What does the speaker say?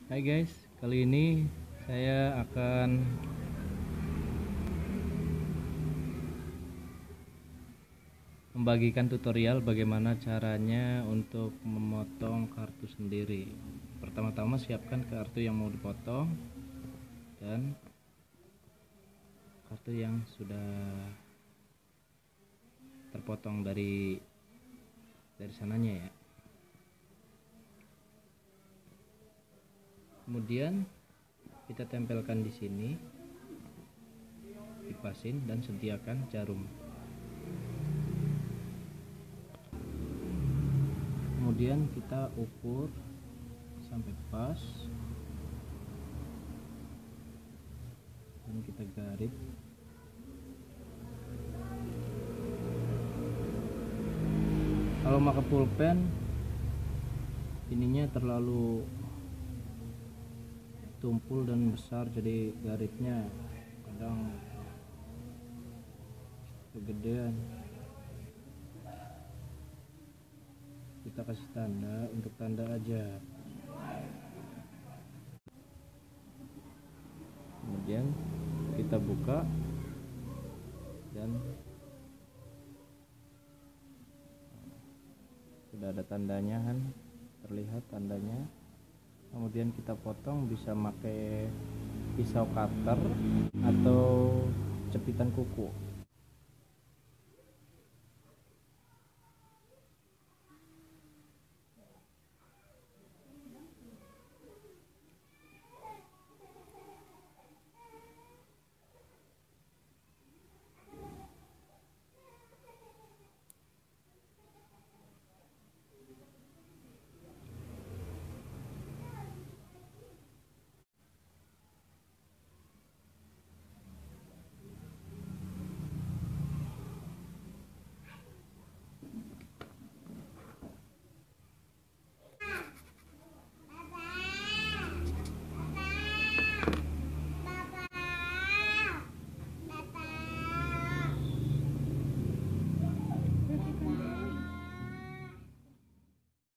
Hai guys, kali ini saya akan membagikan tutorial bagaimana caranya untuk memotong kartu sendiri. Pertama-tama siapkan kartu yang mau dipotong dan kartu yang sudah terpotong dari sananya ya. Kemudian kita tempelkan di sini, dipasin dan sediakan jarum. Kemudian kita ukur sampai pas dan kita garis. Kalau pakai pulpen ininya terlalu tumpul dan besar, jadi garisnya kadang kegedean. Kita kasih tanda, untuk tanda aja. Kemudian kita buka dan sudah ada tandanya kan, terlihat tandanya. Kemudian kita potong, bisa pakai pisau cutter atau cepitan kuku.